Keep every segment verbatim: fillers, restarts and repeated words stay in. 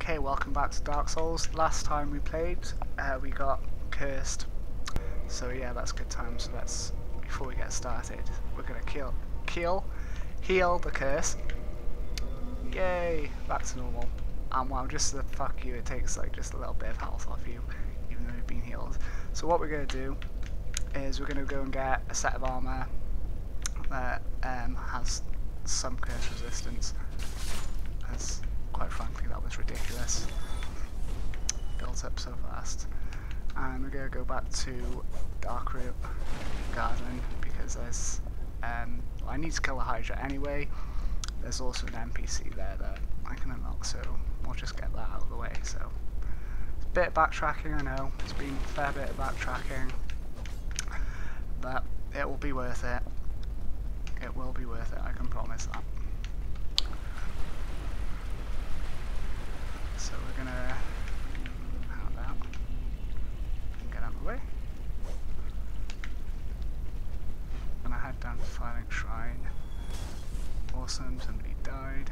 Okay, welcome back to Dark Souls. Last time we played, uh, we got cursed. So yeah, that's good time. So let's, before we get started, we're gonna kill, kill, heal the curse. Yay, back to normal. And wow, just to fuck you, it takes like just a little bit of health off you, even though you've been healed. So what we're gonna do is we're gonna go and get a set of armor that um, has some curse resistance. As quite frankly, that was ridiculous. Built up so fast. And we're going to go back to Darkroot Garden because there's... Um, well, I need to kill a Hydra anyway. There's also an N P C there that I can unlock, so we'll just get that out of the way. So it's a bit of backtracking, I know. It's been a fair bit of backtracking. But it will be worth it. It will be worth it, I can promise that. So we're gonna have that and get out of the way. I'm gonna head down to Firelink Shrine. Awesome, somebody died.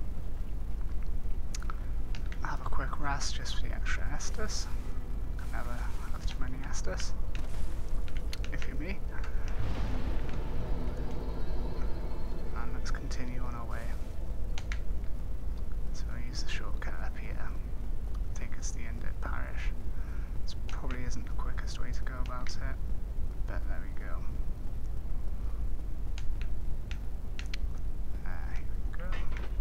Have a quick rest just for the extra Estus. Can never have too many Estus, if you're me. And let's continue on our way. So I'll use the shortcut up here. Take us to the end of Parish. This probably isn't the quickest way to go about it, but there we go. Uh, here we go.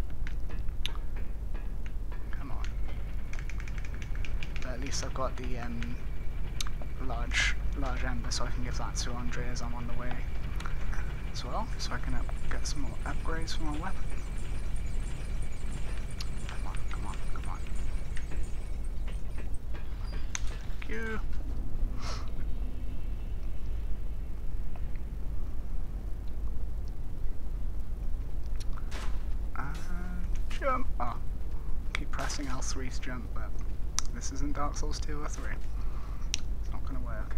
Come on. But at least I've got the um, large, large ember, so I can give that to Andre as I'm on the way as well, so I can up get some more upgrades for my weapon. You. And jump. Oh, keep pressing L three to jump, but this isn't Dark Souls two or three. It's not going to work.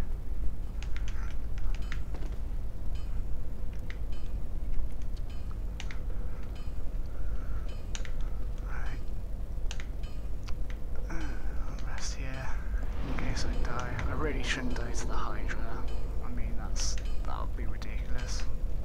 Right. Uh, rest here. In case I die. I really shouldn't die to the Hydra. I mean, that's that would be ridiculous.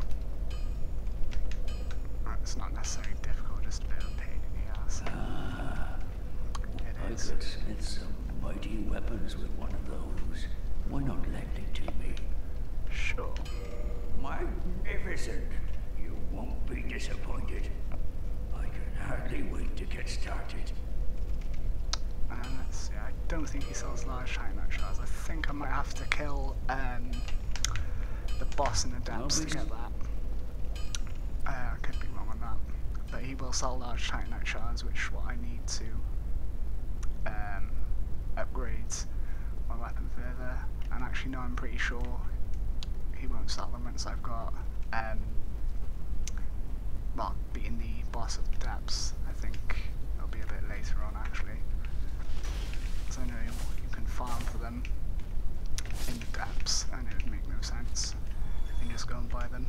It's not necessarily difficult, just a bit of a pain in the ass. Ah, it I is. could smith some mighty weapons with one of those. Why not lend it to me? Sure. Magnificent! You won't be disappointed. I can hardly wait to get started. And let's see, I don't think he sells large Titanite shards. I think I might have to kill um, the boss in the depths to get that. Uh, I could be wrong on that. But he will sell large Titanite shards, which is what I need to um, upgrade my weapon further. And actually, no, I'm pretty sure he won't sell them once I've got, um, well, beating the boss of the depths. I think it'll be a bit later on, actually. So I know you, you can farm for them in the depths, and it would make no sense. You can just go and buy them.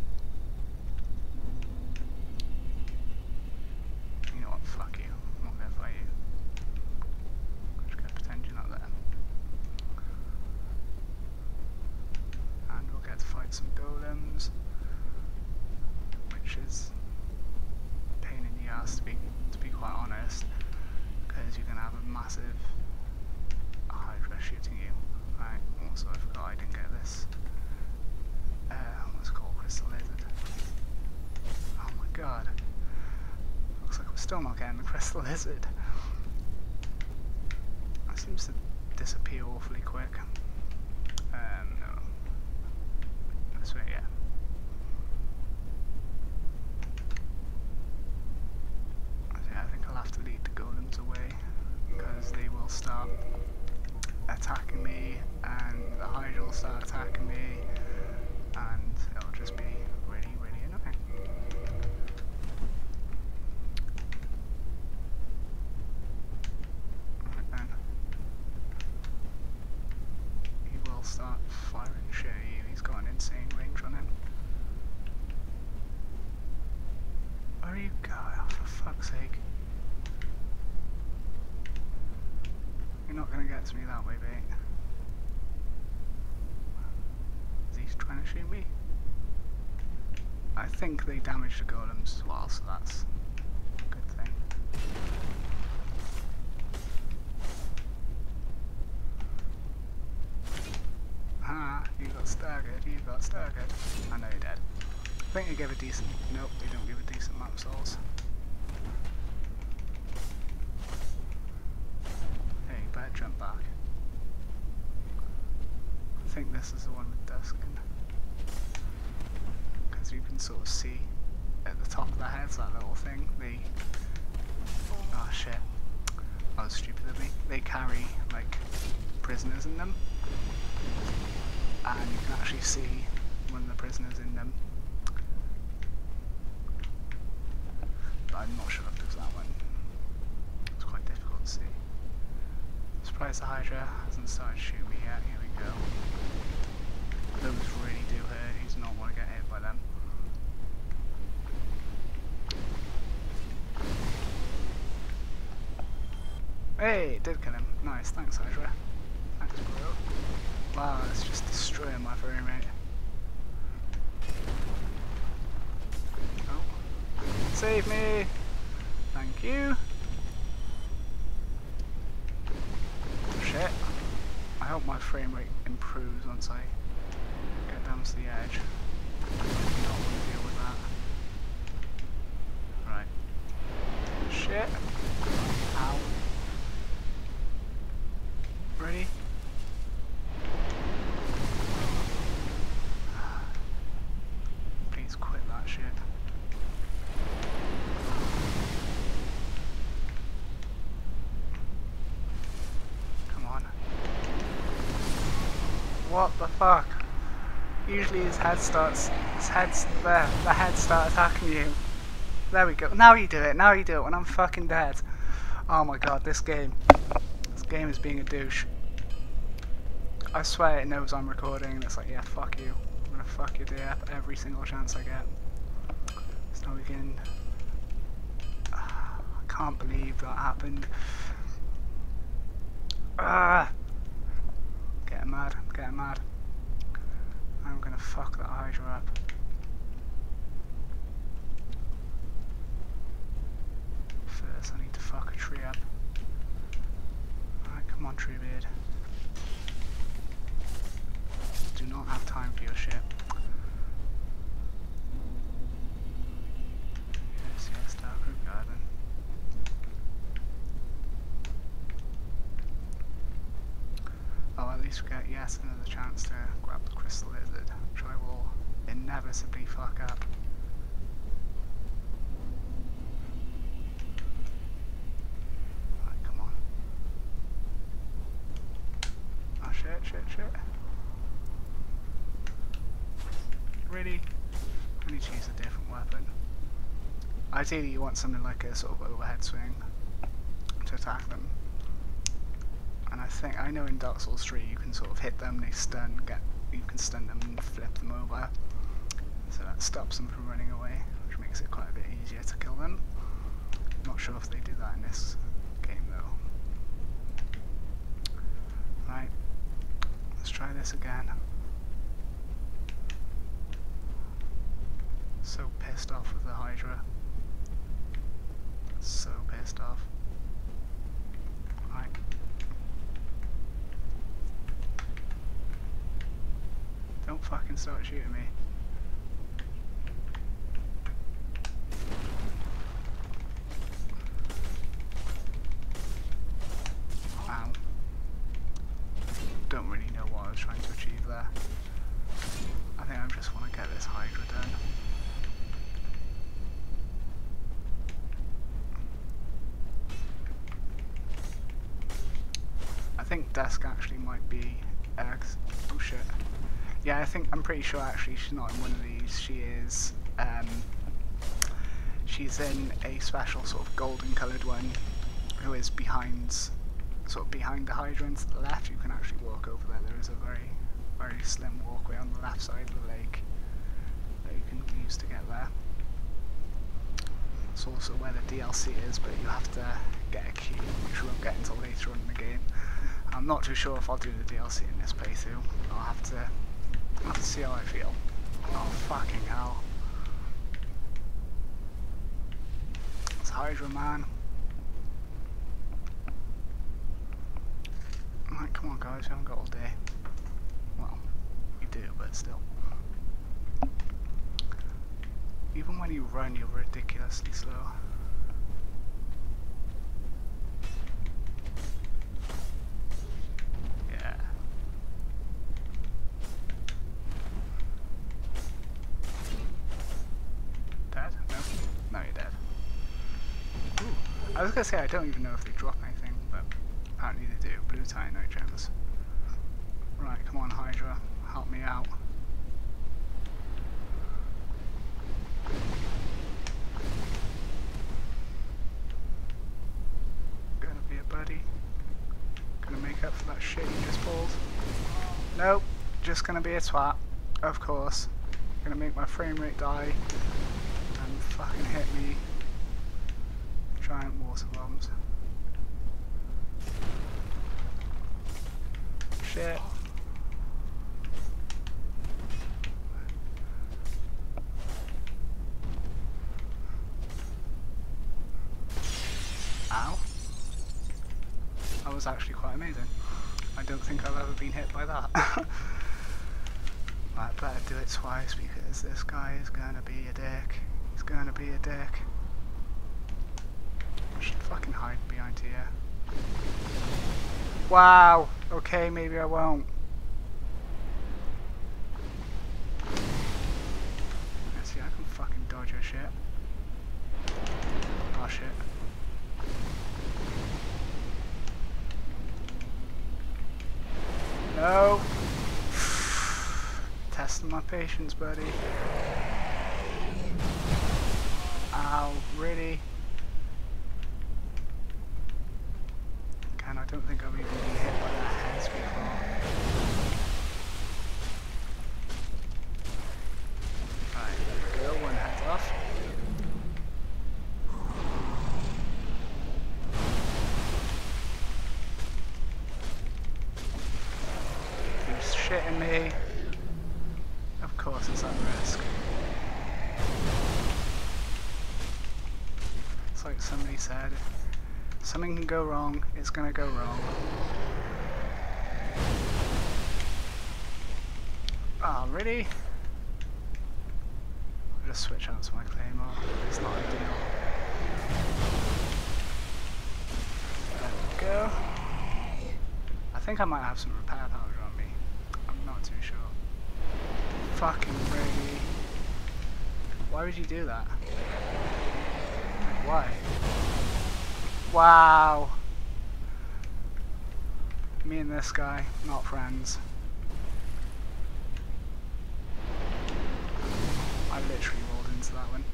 You know what, fuck you. I'm not gonna fight you. I'm just gonna pretend you're not there. And we'll get to fight some golems, which is a pain in the ass to be, to be quite honest, because you're gonna have a massive Hydra shooting you. Right, also I forgot I didn't get this. Uh, what's it called? Crystal Lizard. Oh my god. Looks like we're still not getting the Crystal Lizard. That seems to disappear awfully quick. Um, no. This way, yeah. I think I'll have to lead the golems away, because they will start attacking me, and the Hydra will start attacking me, and it'll just be really, really annoying. Right then. He will start firing shit at you. He's got an insane range on him. Where are you going? Oh, for fuck's sake. That's me that way, mate. Is he trying to shoot me? I think they damaged the golems as well, so that's a good thing. Ah, you got staggered, you got staggered. I know you're dead. I think you gave a decent... Nope, you don't give a decent amount of souls. Hey, you better jump back. I think this is the one with Dusk in. Because you can sort of see at the top of their heads that little thing. They... Oh shit. That was stupid of me. They carry, like, prisoners in them. And you can actually see one of the prisoners in them. But I'm not sure if it was that one. It's quite difficult to see. I'm surprised the Hydra hasn't started shooting me yet. Here we go. Those really do hurt. You do not want to get hit by them. Hey, it did kill him. Nice, thanks Hydra. Thanks bro. Wow, it's just destroying my frame rate. Oh. Save me! Thank you! Shit. I hope my frame rate improves once I get down to the edge. I do not want to deal with that. Right. Shit. Ow. Ready? Please quit that shit. Come on. What the fuck? Usually his head starts, his head's there, the head starts attacking you. There we go. Now you do it, now you do it when I'm fucking dead. Oh my god, this game. This game is being a douche. I swear it knows I'm recording and it's like, yeah, fuck you. I'm gonna fuck your day up every single chance I get. So we can... Uh, I can't believe that happened. Ah! Getting mad, I'm getting mad. I'm gonna fuck that Hydra up. First I need to fuck a tree up. Alright, come on Treebeard. Do not have time for your shit. Yes, yes, Darkroot Garden. Oh, at least we get yet another chance to grab the crystal lizard, which I will inevitably fuck up. Right, come on. Oh shit, shit, shit. Really? I need to use a different weapon. Ideally you want something like a sort of overhead swing to attack them. And I think, I know in Dark Souls three you can sort of hit them, they stun, get, you can stun them and flip them over. So that stops them from running away, which makes it quite a bit easier to kill them. Not sure if they do that in this game though. Right, let's try this again. So pissed off with the Hydra. So pissed off. Right. Don't fucking start shooting me. Wow. Don't really know what I was trying to achieve there. I think I just want to get this Hydra done. I think Dusk actually might be X. Oh shit. Yeah, I think I'm pretty sure actually she's not in one of these. She is. Um, she's in a special sort of golden coloured one, who is behind, sort of behind the Hydra and to the left. You can actually walk over there. There is a very, very slim walkway on the left side of the lake that you can use to get there. It's also where the D L C is, but you have to get a key, which we won't get until later on in the game. I'm I'm not too sure if I'll do the D L C in this playthrough. I'll have to, I'll have to see how I feel. Oh fucking hell. It's Hydra, man. Right, come on guys, we haven't got all day. Well, we do, but still. Even when you run, you're ridiculously slow. Yeah. Dead? No? No, you're dead. Ooh. I was gonna say, I don't even know if they drop anything, but apparently they do. Blue tiny no gems. Right, come on Hydra, help me out. Gonna be a buddy. Gonna make up for that shit you just pulled. Nope, just gonna be a twat. Of course. Gonna make my frame rate die and fucking hit me. Giant water bombs. Shit. Ow. That was actually quite amazing. I don't think I've ever been hit by that. I better do it twice because this guy is gonna be a dick. He's gonna be a dick. I should fucking hide behind here. Wow! Okay, maybe I won't. Let's see, I can fucking dodge your shit. Oh shit. No! Testing my patience, buddy. Ow, really? Can I don't think I've even been hit by that heads before. Right, there we go, one head off. He's shitting me. Of course it's at risk. It's like somebody said, something can go wrong, it's gonna go wrong. Oh, really? I'll just switch out to my claymore. It's not ideal. There we go. I think I might have some repair powder on me. I'm not too sure. Fucking really? Why would you do that? Like, why? Wow. Me and this guy, not friends. I literally rolled into that one.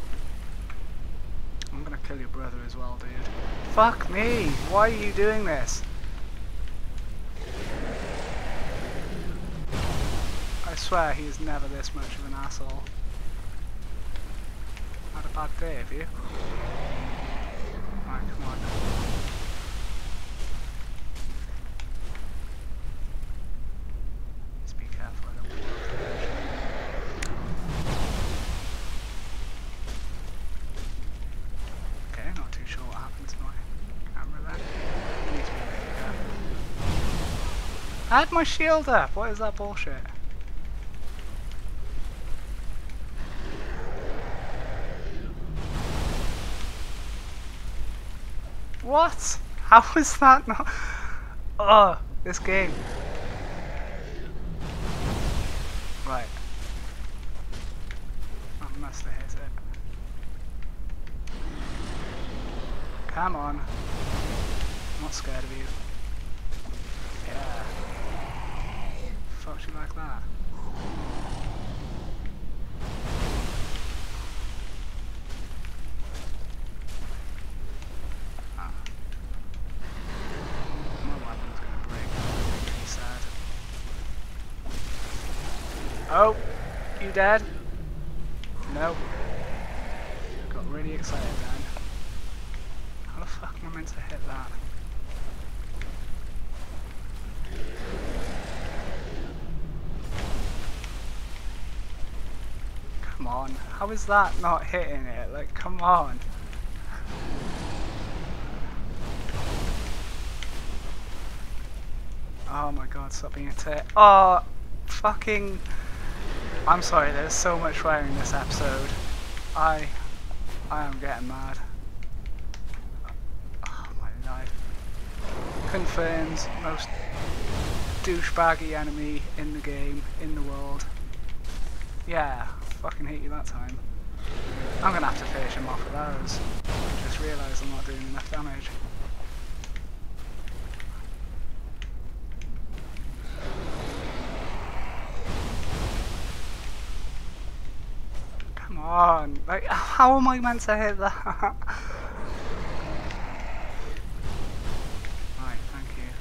I'm gonna kill your brother as well, dude. Fuck me! Why are you doing this? I swear he's never this much of an asshole. Had a bad day, have you? Right, come on. Just be careful, I don't fall off the edge. Okay, not too sure what happened to my camera then. I need to be really careful. I had my shield up! What is that bullshit? What? How was that not? Oh, this game. Right. I must have hit it. Come on. I'm not scared of you. Yeah. Fucked you like that. Oh, you dead? No. Got really excited then. How the fuck am I meant to hit that? on. How is that not hitting it? Like, come on. Oh my god, stop being a tit. Oh, fucking... I'm sorry, there's so much fire in this episode. I... I am getting mad. Oh my life. Confirms most douchebaggy enemy in the game, in the world. Yeah, fucking hate you that time. I'm gonna have to finish him off with those. I just realised I'm not doing enough damage. Come on, like, how am I meant to hit that? Right, thank you.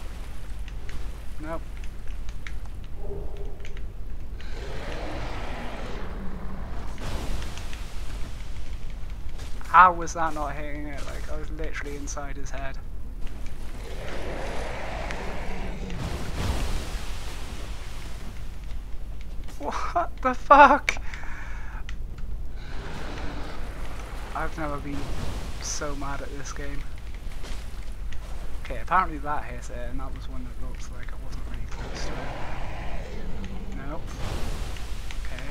Nope. How was that not hitting it? Like, I was literally inside his head. What the fuck? I've never been so mad at this game. Okay, apparently that hit it, and that was one that looks like I wasn't really close to it. Nope. Okay.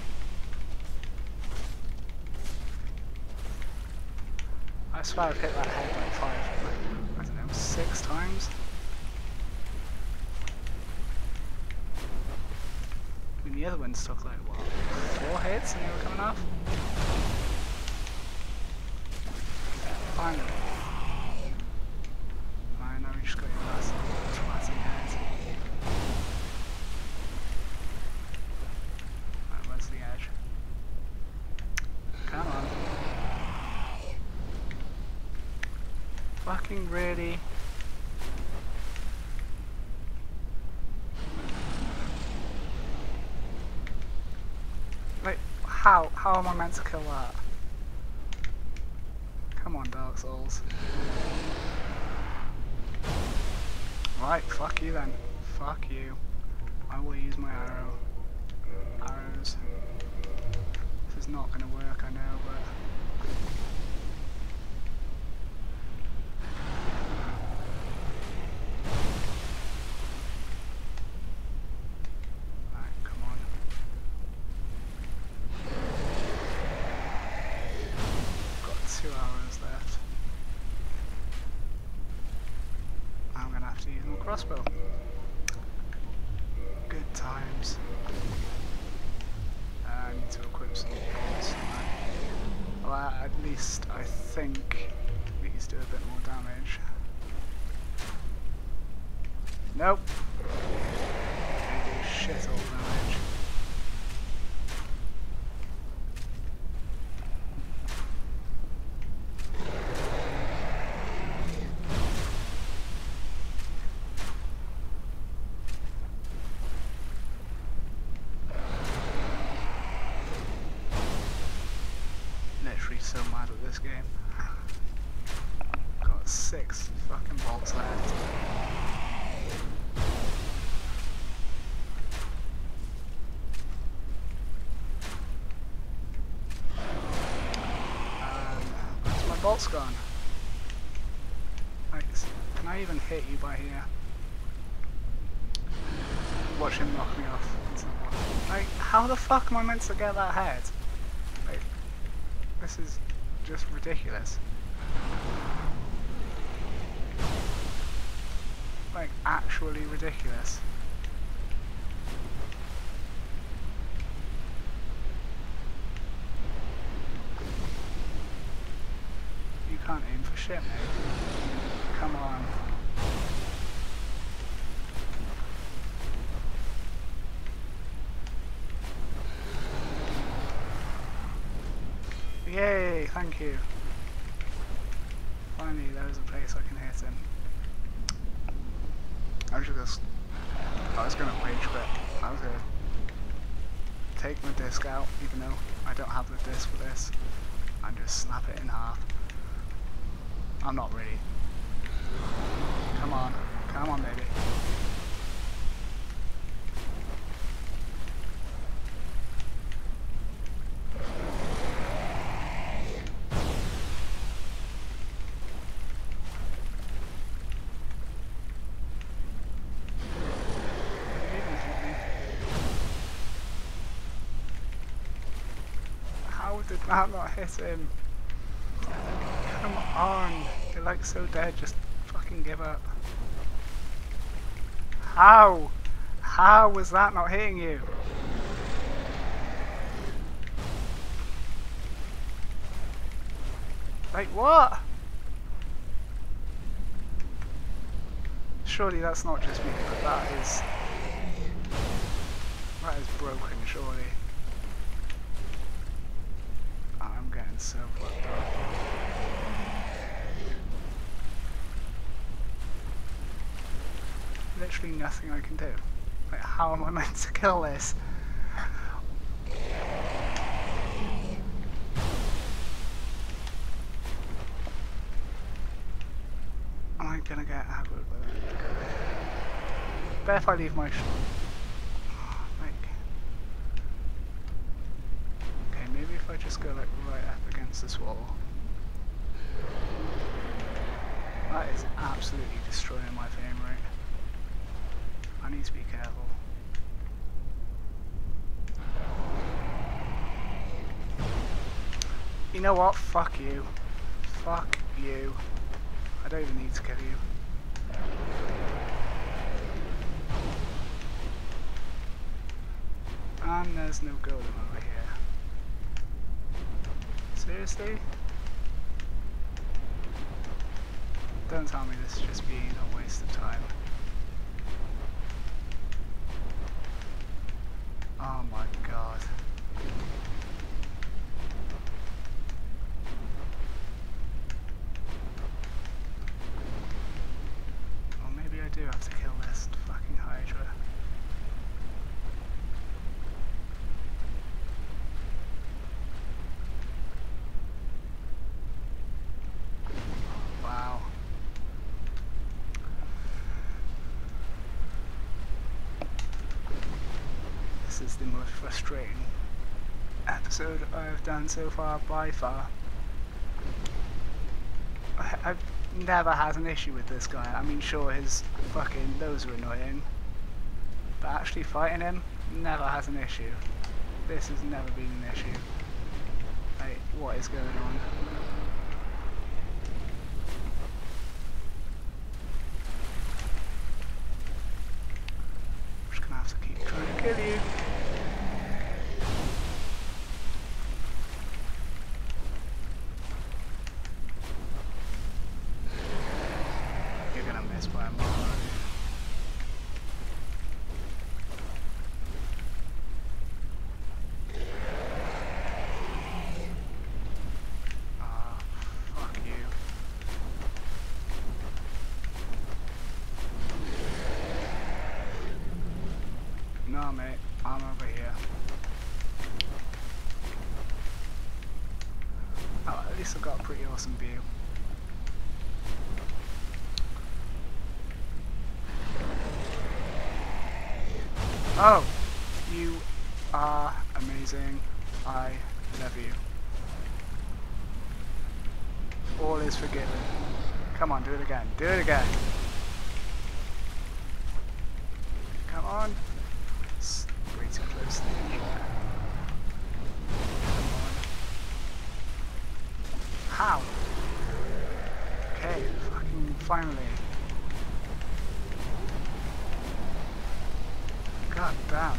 I swear I've hit that head like five, like, I don't know, six times? I mean, the other ones took like, what, four hits and they were coming off? Finally. Right, now we just got your last twatty head. Right, where's the edge? Come on. Fucking really? Like, how? How am I meant to kill that? Come on, Dark Souls. Right, fuck you then. Fuck you. I will use my arrow. Arrows. This is not gonna work, I know, but... Two hours left. I'm gonna have to use my crossbow. Good times. Uh, I need to equip some bolts. Well, at least I think these do a bit more damage. Nope. They do shit all damage. So mad at this game. Got six fucking bolts left. Um, where's my bolts gone? Like, can I even hit you by here? Watch him knock me off. Like, how the fuck am I meant to get that head? Like, this is just ridiculous. Like, actually ridiculous. You can't aim for shit, mate. Come on. Yay, thank you. Finally, there's a place I can hit him. I was just, I was gonna rage quit. I was gonna take my disc out, even though I don't have the disc for this, and just snap it in half. I'm not ready. Come on, come on, baby. that not hit him? Come on. You're like so dead, just fucking give up. How? How was that not hitting you? Like what? Surely that's not just me, but that is... That is broken, surely. Oh, I'm getting so fucked up. Literally nothing I can do. Like, how am I meant to kill this? Am I gonna get aggroed by that? Bet if I leave my shot. Like, okay, maybe if I just go like right up against this wall. That is absolutely destroying my frame rate. I need to be careful. You know what? Fuck you. Fuck you. I don't even need to kill you. And there's no golem over here. Seriously? Don't tell me this is just being a waste of time. Oh my god. Well, maybe I do have to kill this fucking Hydra. Wow. This is the most frustrating episode I've done so far by far. I, I've never had an issue with this guy. I mean, sure, his fucking those are annoying, but actually fighting him never has an issue. This has never been an issue. Like, what is going on? I'm just gonna have to keep trying to kill you. By a mile. Ah, fuck you. No, mate, I'm over here. Oh, at least I've got a pretty awesome view. Oh, you are amazing. I love you. All is forgiven. Come on, do it again. Do it again. Come on. It's way too close to the edge. Come on. How? Okay, fucking finally. God damn.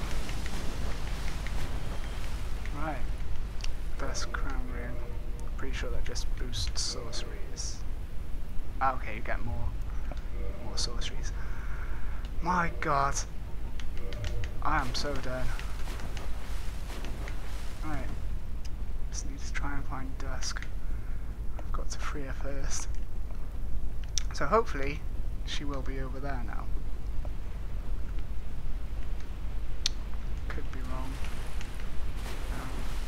Right. Dusk Crown Ring. Pretty sure that just boosts sorceries. Ah, okay, you get more more sorceries. My god. I am so dead. Right. Just need to try and find Dusk. I've got to free her first. So hopefully she will be over there now. Could be wrong. Um,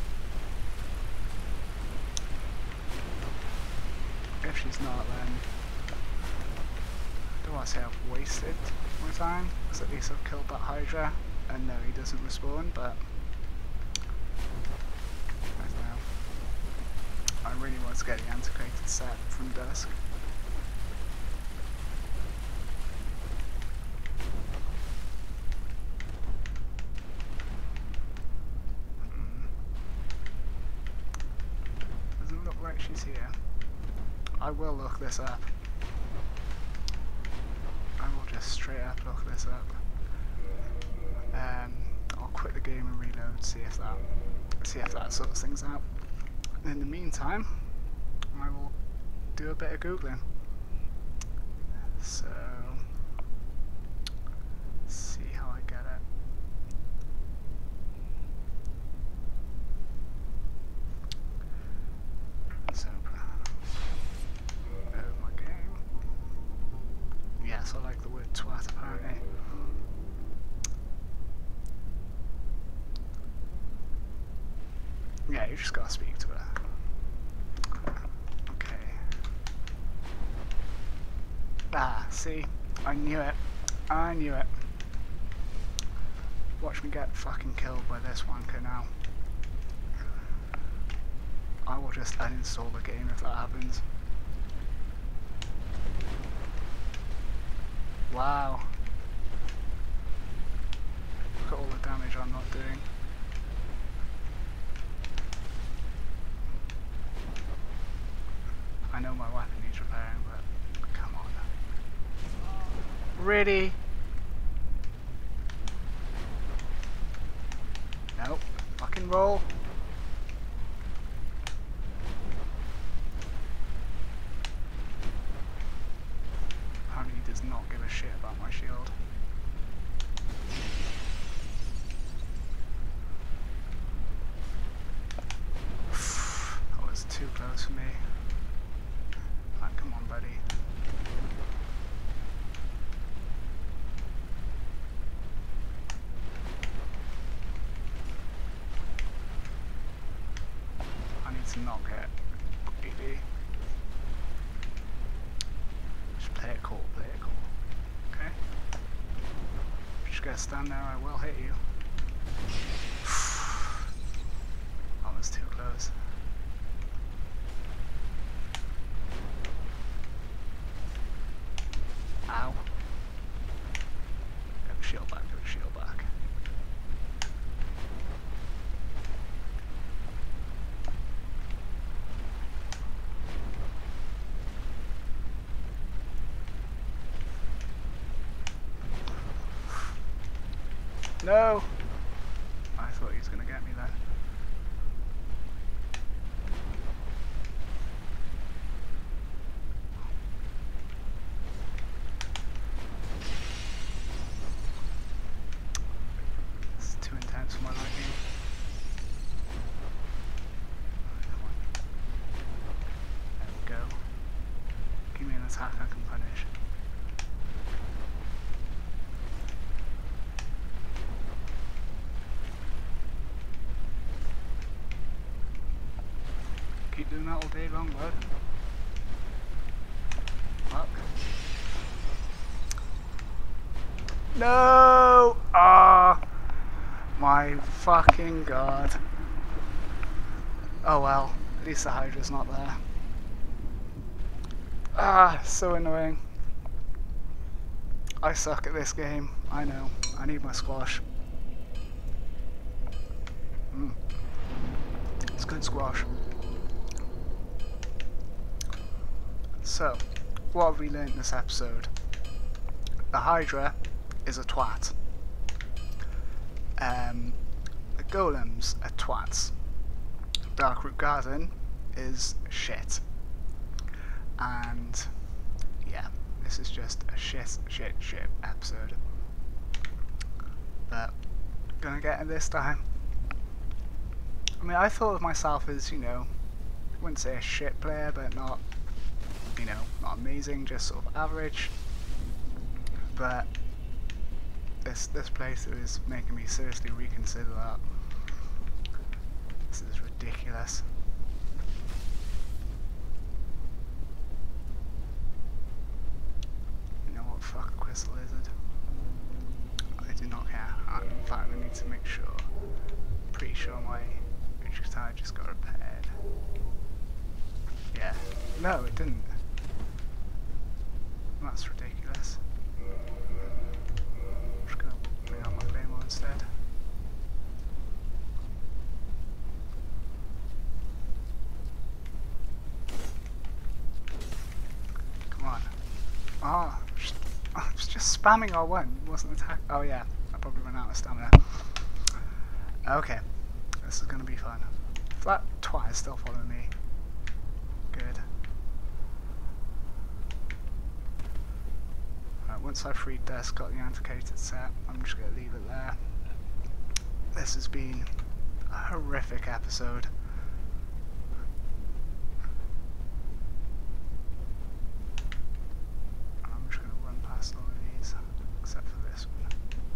if she's not, then I don't want to say I've wasted my time, because at least I've killed that Hydra, and no, he doesn't respawn, but I don't know. I really want to get the antiquated set from Dusk. he's here. I will look this up. I will just straight up look this up. Um, I'll quit the game and reload, see if that see if that sorts things out. And in the meantime, I will do a bit of googling. So let's see how I get it. So oh, my game. Yes, I like the word twat apparently. Yeah, you just gotta speak to her. Okay. Ah, see? I knew it. I knew it. Watch me get fucking killed by this wanker now. I will just uninstall the game if that happens. Wow. Look at all the damage I'm not doing. I know my weapon needs repairing, but come on. Really? Nope. Fucking roll. Apparently he does not give a shit about my shield. That was too close for me. Right, come on, buddy. I need to knock it completely. Just play it cool, play it cool. Okay? Just gotta stand there, I will hit you. That was too close. Ow. Get the shield back, get the shield back. No! I thought he was going to get me there. It's too intense for my liking. There we go. Give me an attack I can punish. Keep doing that all day long, bud. Fuck. No! Ah! Oh, my fucking god. Oh well, at least the Hydra's not there. Ah, so annoying. I suck at this game, I know. I need my squash. Mm. It's good squash. So, what have we learned in this episode? The Hydra is a twat. Um, the golems are twats. Darkroot Basin is shit. And yeah, this is just a shit, shit, shit episode. But gonna get it this time. I mean, I thought of myself as, you know, I wouldn't say a shit player, but not, you know, not amazing, just sort of average. But this this playthrough is making me seriously reconsider that. This is ridiculous. You know what? Fuck a crystal lizard. I do not care. In fact, I need to make sure. Pretty sure my Rage guitar just got repaired. Yeah. No, it didn't. That's ridiculous. I'm just gonna bring out my claymore instead. Just, I was just spamming R one, wasn't attack. Oh yeah, I probably ran out of stamina. Okay, this is gonna be fun. If that twat is still following me, good. Right, once I've freed Dusk, got the antiquated set, I'm just gonna leave it there. This has been a horrific episode. I'm just gonna run past all of these, except for this one.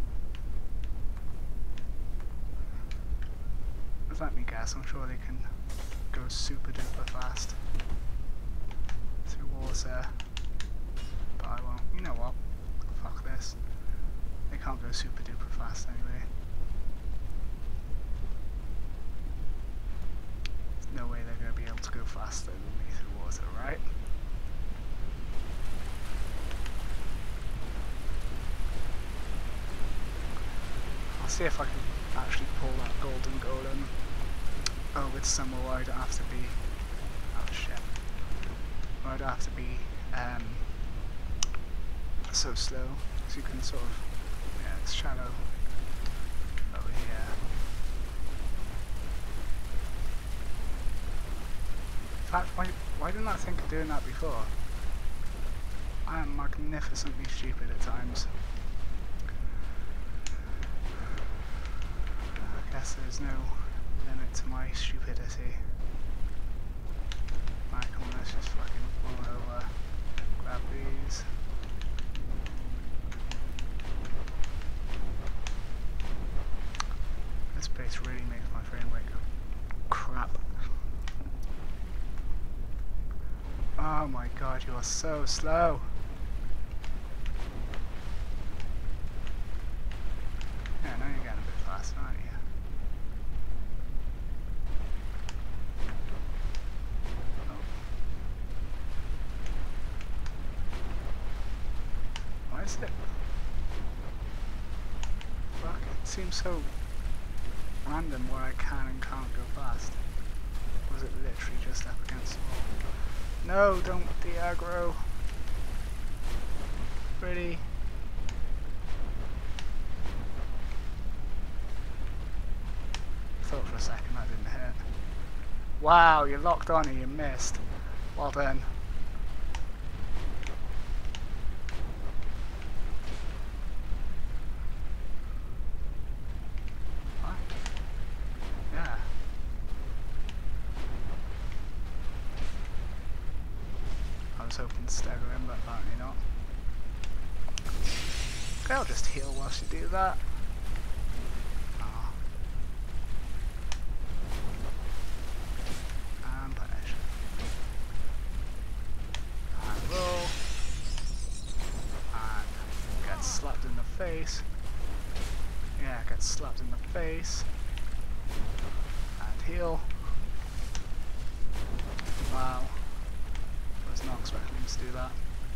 Let me guess, I'm sure they can go super duper fast through water, but I won't. You know what? Fuck this. They can't go super duper fast anyway. There's no way they're going to be able to go faster than me through water, right? I'll see if I can actually pull that golden golem over to somewhere where I don't have to be. Oh shit. Where I don't have to be um, so slow. So you can sort of. Yeah, it's shallow over here. In fact, why, why didn't I think of doing that before? I am magnificently stupid at times. I guess there's no limit to my stupidity. Right, come on, let's just fucking pull over. Grab these. This base really makes my frame rate go crap. Oh my god, you are so slow. Yeah, now you're getting a bit faster, aren't you? Oh. Why is it? Fuck, it seems so random where I can and can't go fast. Or was it literally just up against the wall? No, don't de-aggro. Really? Thought for a second that didn't hit. Wow, you locked on and you missed. Well done. What? Yeah. I was hoping to stagger him, but apparently not. Okay, I'll just heal whilst you do that. Oh. And punish. And roll. And get slapped in the face. Yeah, get slapped in the face. And heal. Wow. Was not expecting him to do that.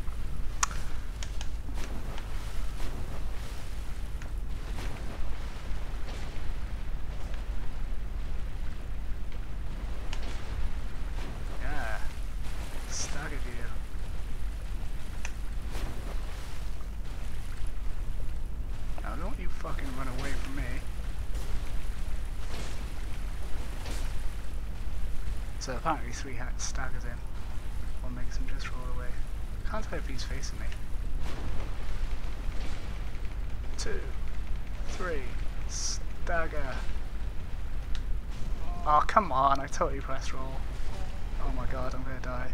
Yeah, staggered you. Now don't you fucking run away from me. So apparently three hacks staggered him. What makes him just roll away? Can't tell if he's facing me. Two, three, stagger. Oh come on! I totally pressed roll. Oh my god! I'm gonna die.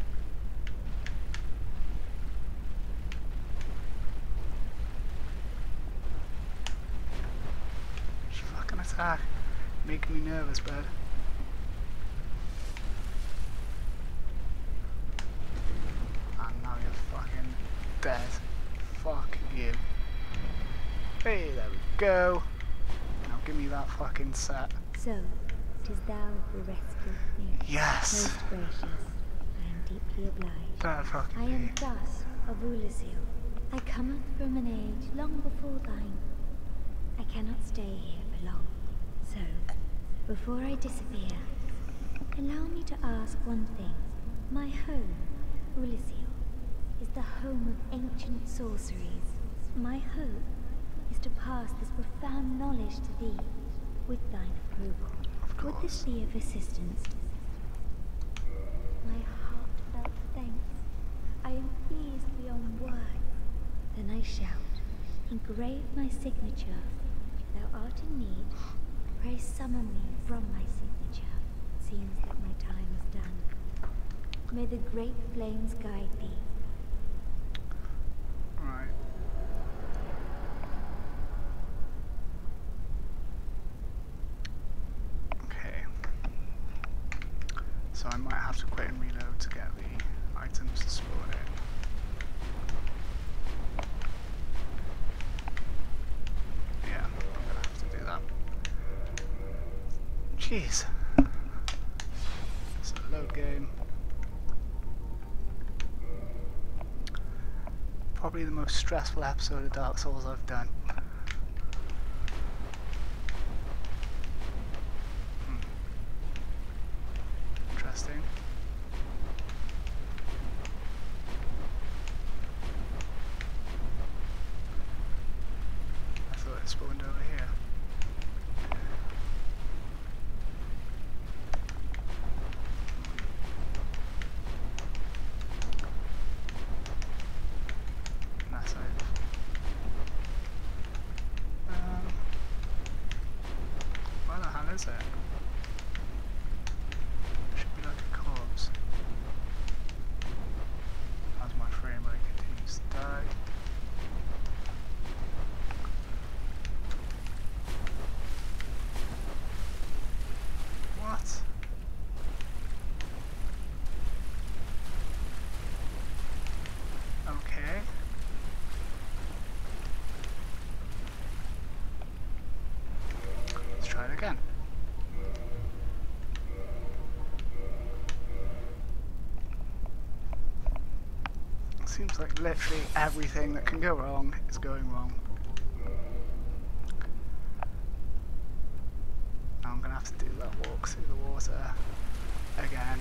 Just fucking attack, making me nervous, bud. Dead. Fuck you. Hey, there we go. Now give me that fucking set. So, it is thou who rescued me. Yes. Most gracious. I am deeply obliged. That fucking I am me. Dusk of Oolacile. I cometh from an age long before thine. I cannot stay here for long. So, before I disappear, allow me to ask one thing. My home, Oolacile, is the home of ancient sorceries. My hope is to pass this profound knowledge to thee, with thine approval. Would this be of assistance? My heartfelt thanks. I am pleased beyond words. Then I shout, engrave my signature. Thou art in need. Pray summon me from my signature. Seems that my time is done. May the great flames guide thee. Right. Okay. So I might have to quit and reload to get the items to spawn in. Yeah, I'm gonna have to do that. Jeez. It's a load game. Probably the most stressful episode of Dark Souls I've done. Hmm. Interesting. I thought it spawned over here. Is it? Should be like a corpse. As my frame rate continues to die. What? Okay. Let's try it again. Seems like literally everything that can go wrong is going wrong. Now I'm gonna have to do that walk through the water again.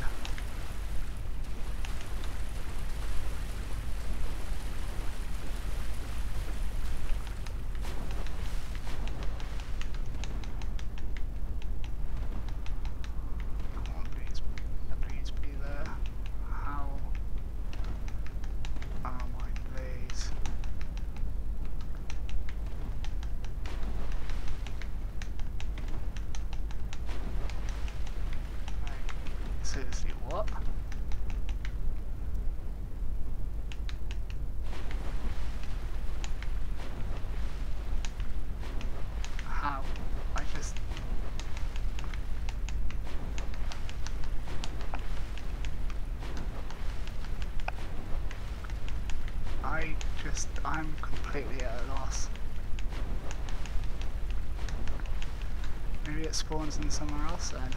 Come on, please, please be there. How? Oh my days. Like, seriously, what? How? I just... I just, I'm completely at a loss. Maybe it spawns in somewhere else then.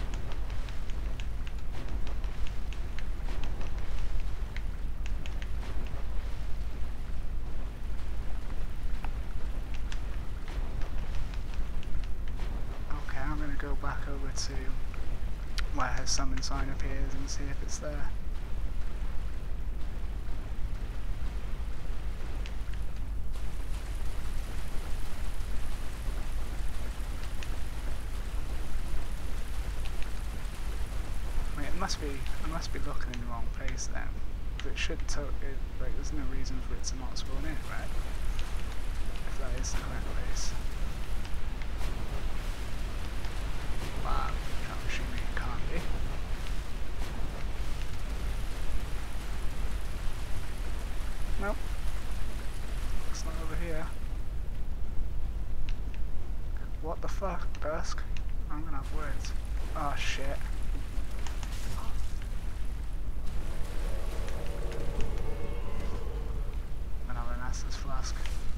Okay, I'm gonna go back over to where her summon sign appears and see if it's there. It must be, I must be looking in the wrong place then. But it should totally, like, there's no reason for it to not spawn in, right? If that is the correct place. Wow, I'm assuming it can't be. Nope. It's not over here. What the fuck, Dusk? I'm gonna have words. Oh shit. This flask.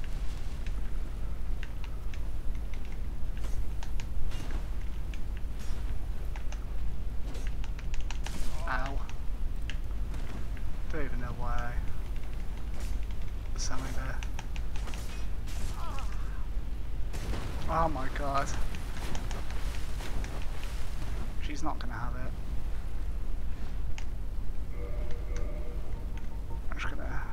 Ow. Don't even know why I summoned there. Oh my god. She's not gonna have it. I'm just gonna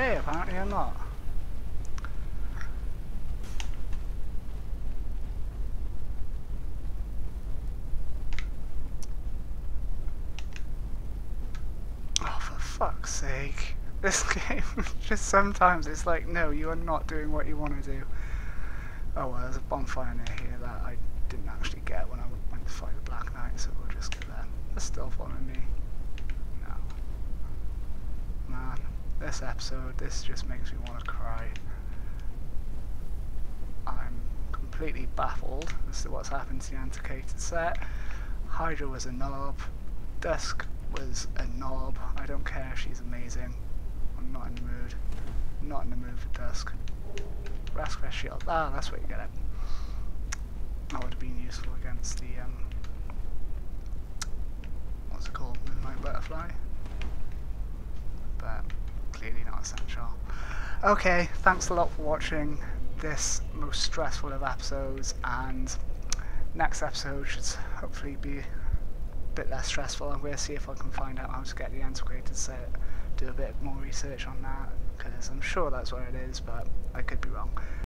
okay? Apparently I'm not. Oh, for fuck's sake. This game, just sometimes it's like, no, you are not doing what you want to do. Oh well, there's a bonfire near here that I didn't actually get when I went to fight the Black Knight, so we'll just go there. They're still following me. No. Man, this episode, this just makes me want to cry. I'm completely baffled as to what's happened to the antiquated set. Hydra was a knob. Dusk was a knob. I don't care if she's amazing. I'm not in the mood. I'm not in the mood for Dusk. Rascal's shield. Ah, that's where you get it. That would have been useful against the, um, what's it called? Moonlight Butterfly. But clearly not essential. Okay, thanks a lot for watching this most stressful of episodes, and next episode should hopefully be a bit less stressful. I'm going to see if I can find out how to get the antiquated set, do a bit more research on that, because I'm sure that's where it is, but I could be wrong.